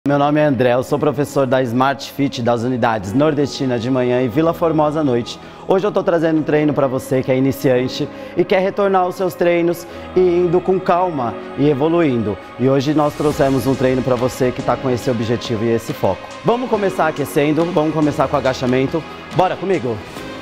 Meu nome é André, eu sou professor da Smart Fit das unidades Nordestina de manhã e Vila Formosa à noite. Hoje eu estou trazendo um treino para você que é iniciante e quer retornar aos seus treinos e indo com calma e evoluindo. E hoje nós trouxemos um treino para você que está com esse objetivo e esse foco. Vamos começar aquecendo, vamos começar com agachamento. Bora comigo?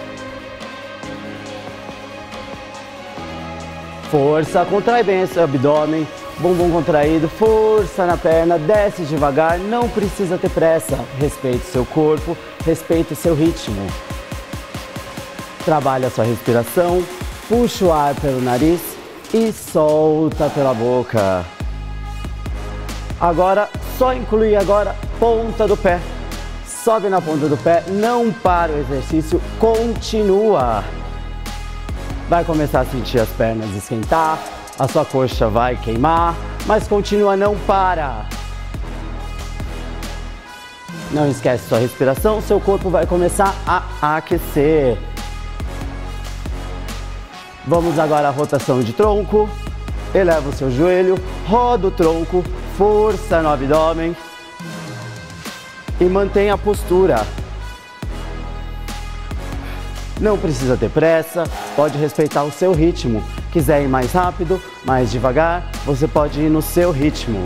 Força, contrai bem esse abdômen. Bumbum contraído, força na perna, desce devagar, não precisa ter pressa. Respeite o seu corpo, respeite o seu ritmo. Trabalhe a sua respiração, puxa o ar pelo nariz e solta pela boca. Agora, só incluir agora ponta do pé. Sobe na ponta do pé, não para o exercício, continua. Vai começar a sentir as pernas esquentar. A sua coxa vai queimar, mas continua, não para. Não esquece sua respiração, seu corpo vai começar a aquecer. Vamos agora à rotação de tronco. Eleva o seu joelho, roda o tronco, força no abdômen e mantenha a postura. Não precisa ter pressa, pode respeitar o seu ritmo. Quiser ir mais rápido, mais devagar, você pode ir no seu ritmo.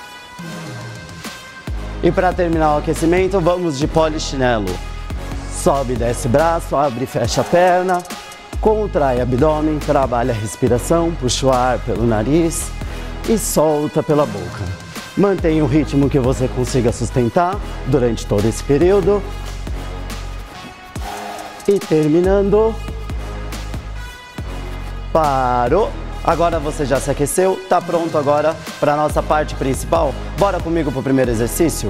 E para terminar o aquecimento, vamos de polichinelo. Sobe e desce braço, abre e fecha a perna, contrai abdômen, trabalha a respiração, puxa o ar pelo nariz e solta pela boca. Mantenha o ritmo que você consiga sustentar durante todo esse período. E terminando, parou. Agora você já se aqueceu, tá pronto agora para a nossa parte principal? Bora comigo para o primeiro exercício?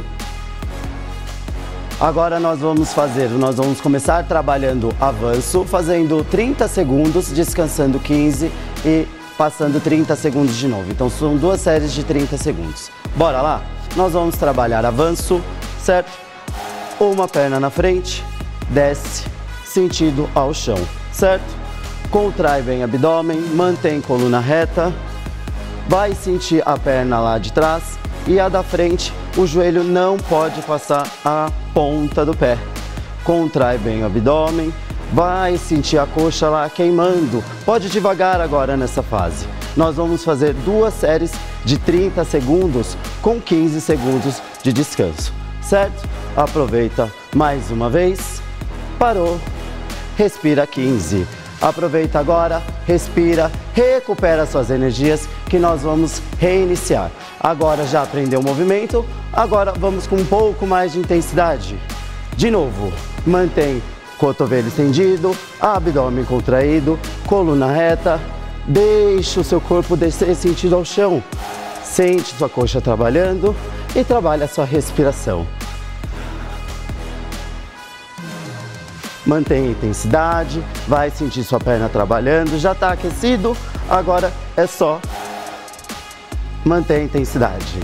Agora nós vamos começar trabalhando avanço, fazendo 30 segundos, descansando 15 e passando 30 segundos de novo. Então são duas séries de 30 segundos. Bora lá? Nós vamos trabalhar avanço, certo? Uma perna na frente, desce, sentido ao chão, certo? Contrai bem o abdômen, mantém coluna reta, vai sentir a perna lá de trás e a da frente, o joelho não pode passar a ponta do pé. Contrai bem o abdômen, vai sentir a coxa lá queimando, pode devagar agora nessa fase. Nós vamos fazer duas séries de 30 segundos com 15 segundos de descanso, certo? Aproveita mais uma vez, parou, respira 15. Aproveita agora, respira, recupera suas energias que nós vamos reiniciar. Agora já aprendeu o movimento, agora vamos com um pouco mais de intensidade. De novo, mantém cotovelo estendido, abdômen contraído, coluna reta, deixa o seu corpo descer sentido ao chão. Sente sua coxa trabalhando e trabalha a sua respiração. Mantenha a intensidade, vai sentir sua perna trabalhando, já está aquecido, agora é só manter a intensidade.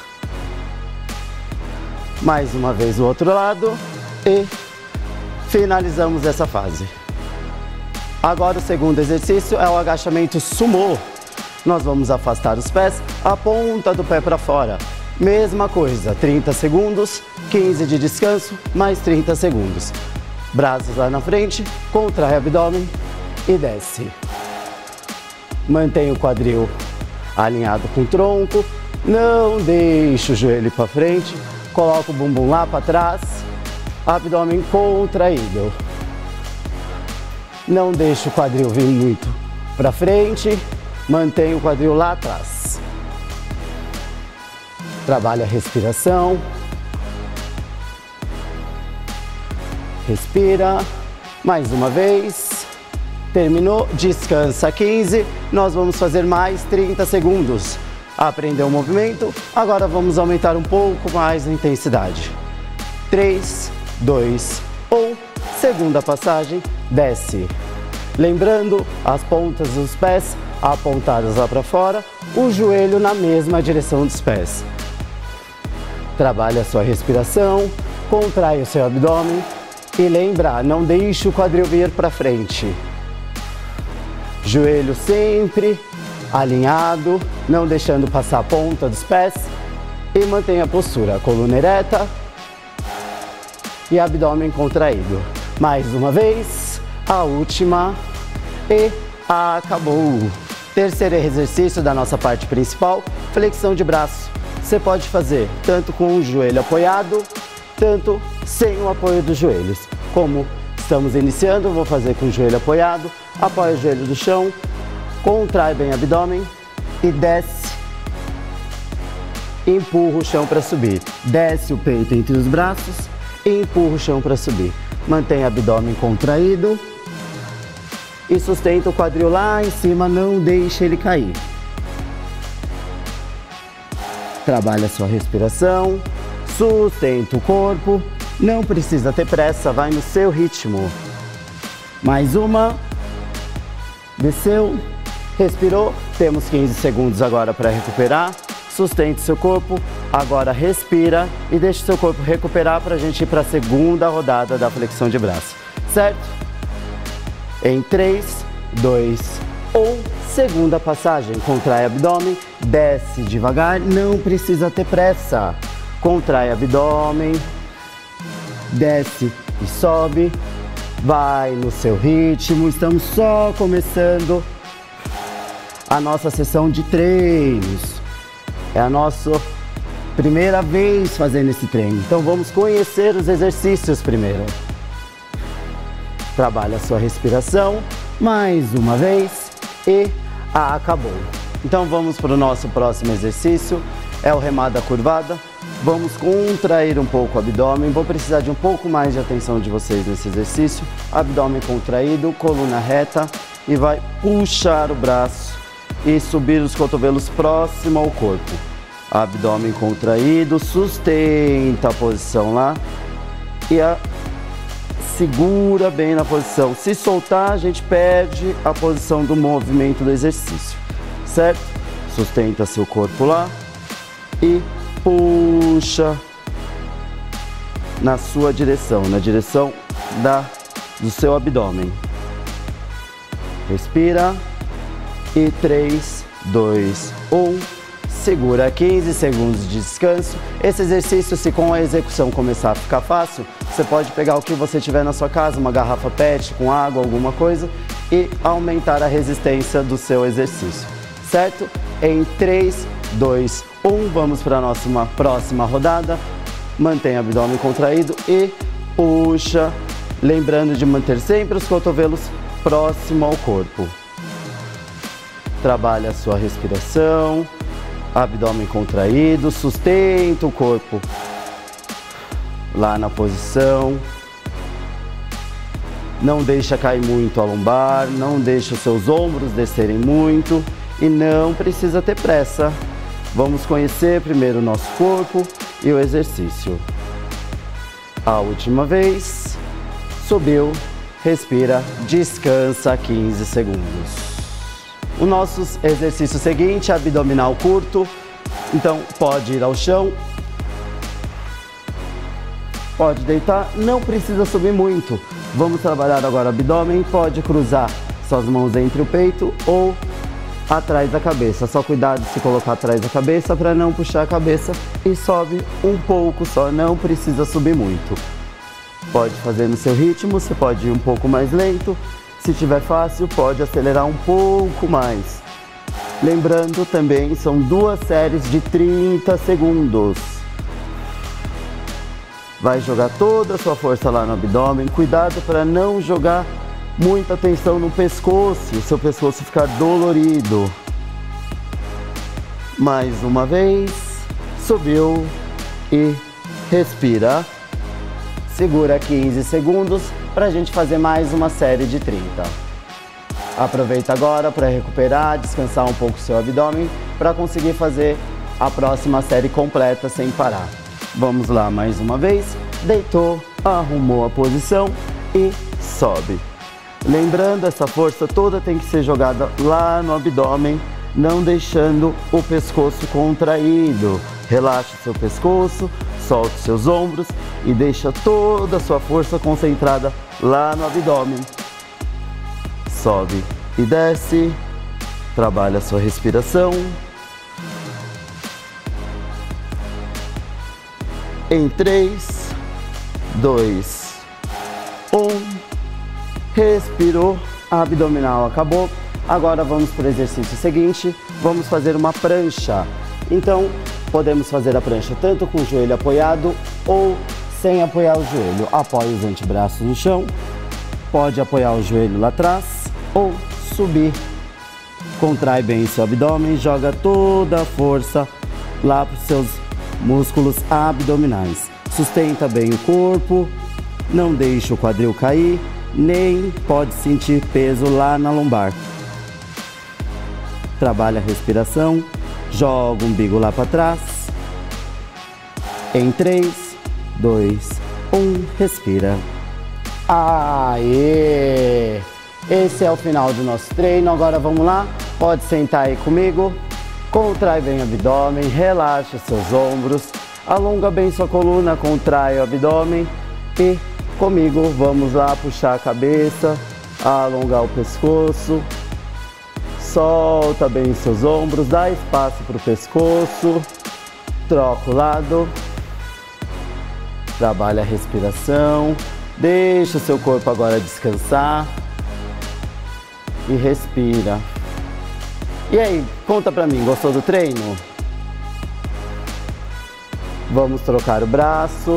Mais uma vez o outro lado e finalizamos essa fase. Agora o segundo exercício é o agachamento sumô. Nós vamos afastar os pés, a ponta do pé para fora. Mesma coisa, 30 segundos, 15 de descanso, mais 30 segundos. Braços lá na frente, contrai o abdômen e desce. Mantém o quadril alinhado com o tronco, não deixe o joelho para frente, coloca o bumbum lá para trás, abdômen contraído. Não deixe o quadril vir muito para frente, mantém o quadril lá atrás. Trabalha a respiração. Respira, mais uma vez, terminou, descansa 15, nós vamos fazer mais 30 segundos. Aprendeu o movimento, agora vamos aumentar um pouco mais a intensidade. 3, 2, 1, segunda passagem, desce. Lembrando, as pontas dos pés apontadas lá para fora, o joelho na mesma direção dos pés. Trabalhe a sua respiração, contrai o seu abdômen. E lembra, não deixe o quadril vir para frente. Joelho sempre alinhado, não deixando passar a ponta dos pés. e mantenha a postura, coluna ereta e abdômen contraído. Mais uma vez, a última e acabou. Terceiro exercício da nossa parte principal, flexão de braço. Você pode fazer tanto com o joelho apoiado, tanto sem o apoio dos joelhos. Como estamos iniciando, eu vou fazer com o joelho apoiado, apoia o joelho do chão, contrai bem o abdômen e desce, empurra o chão para subir. Desce o peito entre os braços e empurra o chão para subir. Mantém o abdômen contraído e sustenta o quadril lá em cima, não deixe ele cair. Trabalha a sua respiração, sustenta o corpo, não precisa ter pressa, vai no seu ritmo. Mais uma, desceu, respirou, temos 15 segundos agora para recuperar. Sustente seu corpo, agora respira e deixe seu corpo recuperar para a gente ir para a segunda rodada da flexão de braço, certo? Em 3, 2, 1, segunda passagem, contrai abdômen, desce devagar, não precisa ter pressa. Contrai abdômen, desce e sobe, vai no seu ritmo, estamos só começando a nossa sessão de treinos. É a nossa primeira vez fazendo esse treino, então vamos conhecer os exercícios primeiro. Trabalha a sua respiração, mais uma vez e acabou. Então vamos para o nosso próximo exercício, é o remada curvada. Vamos contrair um pouco o abdômen, vou precisar de um pouco mais de atenção de vocês nesse exercício. Abdômen contraído, coluna reta e vai puxar o braço e subir os cotovelos próximo ao corpo. Abdômen contraído, sustenta a posição lá e segura bem na posição. Se soltar, a gente perde a posição do movimento do exercício, certo? Sustenta seu corpo lá e puxa na sua direção, na direção do seu abdômen. Respira. E 3, 2, 1, segura 15 segundos de descanso. Esse exercício, se com a execução começar a ficar fácil, você pode pegar o que você tiver na sua casa, uma garrafa PET com água, alguma coisa, e aumentar a resistência do seu exercício, certo? Em 3, 2, 1, vamos para a nossa próxima rodada. Mantém o abdômen contraído e puxa, lembrando de manter sempre os cotovelos próximo ao corpo. Trabalha a sua respiração, abdômen contraído, sustenta o corpo lá na posição. Não deixa cair muito a lombar, não deixa os seus ombros descerem muito e não precisa ter pressa. Vamos conhecer primeiro o nosso corpo e o exercício. A última vez, subiu, respira, descansa 15 segundos. O nosso exercício seguinte é abdominal curto, então pode ir ao chão, pode deitar, não precisa subir muito. Vamos trabalhar agora o abdômen, pode cruzar suas mãos entre o peito ou atrás da cabeça. Só cuidado de se colocar atrás da cabeça para não puxar a cabeça e sobe um pouco só, não precisa subir muito. Pode fazer no seu ritmo, você pode ir um pouco mais lento. Se tiver fácil, pode acelerar um pouco mais. Lembrando também, são 2 séries de 30 segundos. Vai jogar toda a sua força lá no abdômen. Cuidado para não jogar muita tensão no pescoço, o seu pescoço ficar dolorido. Mais uma vez, subiu e respira. Segura 15 segundos para a gente fazer mais uma série de 30. Aproveita agora para recuperar, descansar um pouco o seu abdômen para conseguir fazer a próxima série completa sem parar. Vamos lá mais uma vez. Deitou, arrumou a posição e sobe. Lembrando, essa força toda tem que ser jogada lá no abdômen, não deixando o pescoço contraído. Relaxa o seu pescoço, solta os seus ombros e deixa toda a sua força concentrada lá no abdômen. Sobe e desce, trabalha a sua respiração. Em 3, 2, 1. Respirou, abdominal acabou. Agora vamos para o exercício seguinte, vamos fazer uma prancha. Então, podemos fazer a prancha tanto com o joelho apoiado ou sem apoiar o joelho. Apoie os antebraços no chão, pode apoiar o joelho lá atrás ou subir. Contrai bem seu abdômen, joga toda a força lá para os seus músculos abdominais. Sustenta bem o corpo, não deixe o quadril cair, nem pode sentir peso lá na lombar. Trabalha a respiração, joga o umbigo lá para trás. Em 3, 2, 1, respira. Aê! Esse é o final do nosso treino. Agora vamos lá, pode sentar aí comigo. Contrai bem o abdômen, relaxa os seus ombros, alonga bem sua coluna, contrai o abdômen e comigo vamos lá puxar a cabeça, alongar o pescoço, solta bem seus ombros, dá espaço para o pescoço, troca o lado, trabalha a respiração, deixa o seu corpo agora descansar e respira. E aí, conta pra mim, gostou do treino? Vamos trocar o braço.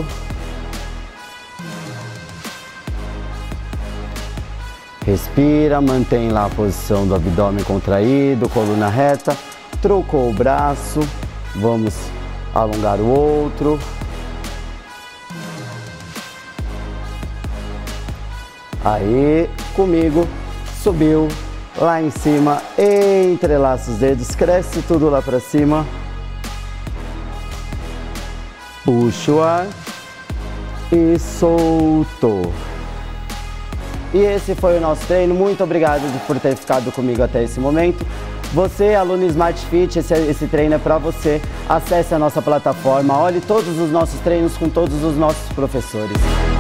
Respira, mantém lá a posição do abdômen contraído, coluna reta. Trocou o braço, vamos alongar o outro. Aí, comigo, subiu. Lá em cima, entrelaça os dedos, cresce tudo lá pra cima. Puxa o ar e soltou. E esse foi o nosso treino. Muito obrigado por ter ficado comigo até esse momento. Você, aluno Smart Fit, esse treino é para você. Acesse a nossa plataforma, olhe todos os nossos treinos com todos os nossos professores.